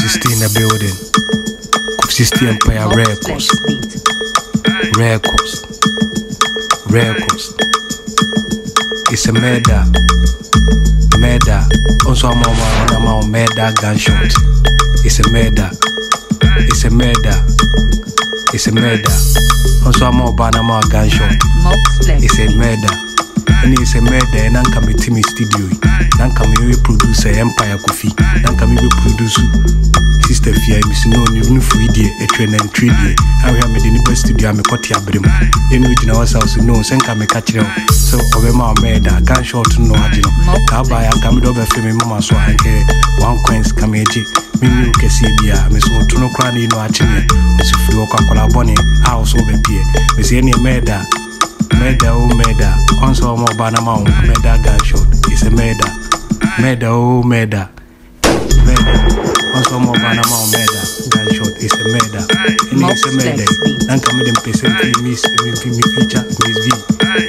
60 in the building. 60 Empire Records. It's a murder. Also I'm on murder gunshot. It's a murder. Also I'm on Banama gunshot. It's a murder. And it's a murder. And I'm coming to me studio. I'm coming to produce Empire Coffee. I'm coming to produce Sister Fia. Miss No new free day. A train and 3D. I have made in the best studio. I'm a cotia brim. In which in our house, no, send come a catch. So over my murder. Gunshot no adino. Kabaya come over for me, Mama. So I get 1 coins come here. Mimi ukesibia Miss Motuno Crani no achine Sifu kwa boni house obepie Miss any murder also mo banama murder gunshot is a murder also mo banama murder gunshot is a murder and it's a murder and come in person miss me feature Miss V